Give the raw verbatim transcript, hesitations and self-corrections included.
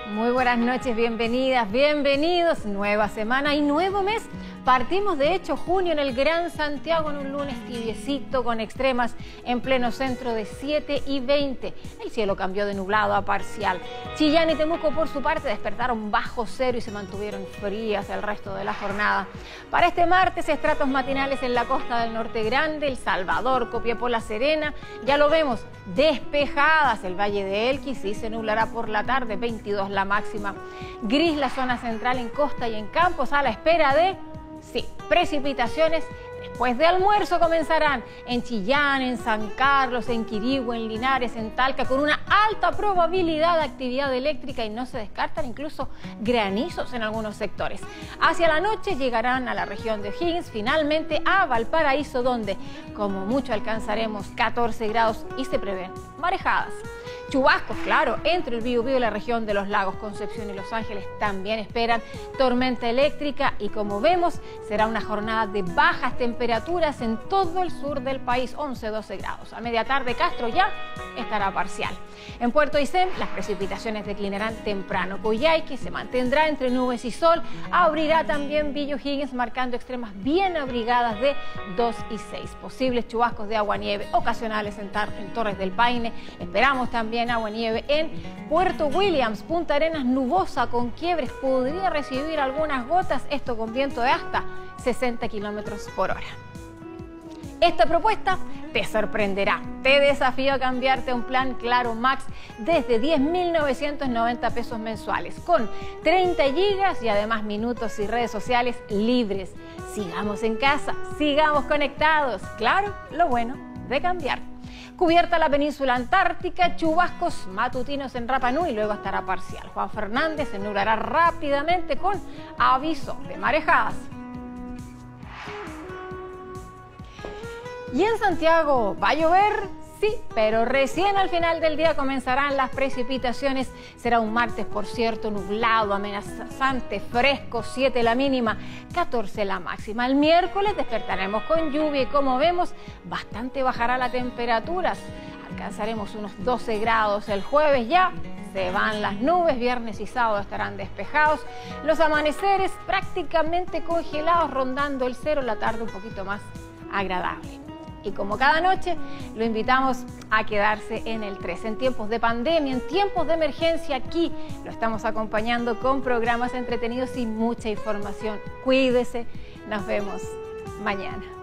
Muy buenas noches, bienvenidas, bienvenidos. Nueva semana y nuevo mes. Partimos de hecho junio en el Gran Santiago en un lunes tibiecito con extremas en pleno centro de siete y veinte. El cielo cambió de nublado a parcial. Chillán y Temuco por su parte despertaron bajo cero y se mantuvieron frías el resto de la jornada. Para este martes, estratos matinales en la costa del Norte Grande, El Salvador, Copiapó, La Serena. Ya lo vemos, despejadas. El Valle de Elqui sí se nublará por la tarde, veintidós la máxima. Gris la zona central en costa y en campos a la espera de... Sí, precipitaciones después de almuerzo comenzarán en Chillán, en San Carlos, en Quirihue, en Linares, en Talca, con una alta probabilidad de actividad eléctrica y no se descartan incluso granizos en algunos sectores. Hacia la noche llegarán a la región de O'Higgins, finalmente a Valparaíso, donde como mucho alcanzaremos catorce grados y se prevén marejadas. Chubascos, claro, entre el Biobío y la región de los lagos Concepción y Los Ángeles también esperan tormenta eléctrica y como vemos será una jornada de bajas temperaturas en todo el sur del país, once a doce grados. A media tarde Castro ya estará parcial. En Puerto Aysén las precipitaciones declinarán temprano. Coyhaique se mantendrá entre nubes y sol, abrirá también Villa O'Higgins marcando extremas bien abrigadas de dos y seis. Posibles chubascos de agua-nieve ocasionales en, en Torres del Paine. Esperamos también agua-nieve en Puerto Williams. Punta Arenas nubosa con quiebres, podría recibir algunas gotas, esto con viento de hasta sesenta kilómetros por hora. Esta propuesta te sorprenderá. Te desafío a cambiarte a un plan Claro Max desde diez mil novecientos noventa pesos mensuales, con treinta gigas y además minutos y redes sociales libres. Sigamos en casa, sigamos conectados. Claro, lo bueno de cambiar. Cubierta la península antártica, chubascos matutinos en Rapa Nui, luego estará parcial. Juan Fernández se nublará rápidamente con aviso de marejadas. ¿Y en Santiago va a llover? Sí, pero recién al final del día comenzarán las precipitaciones. Será un martes, por cierto, nublado, amenazante, fresco, siete la mínima, catorce la máxima. El miércoles despertaremos con lluvia y como vemos, bastante bajará la temperatura. Alcanzaremos unos doce grados. El jueves ya se van las nubes, viernes y sábado estarán despejados. Los amaneceres prácticamente congelados, rondando el cero, la tarde un poquito más agradable. Y como cada noche, lo invitamos a quedarse en el tres. En tiempos de pandemia, en tiempos de emergencia, aquí lo estamos acompañando con programas entretenidos y mucha información. Cuídese, nos vemos mañana.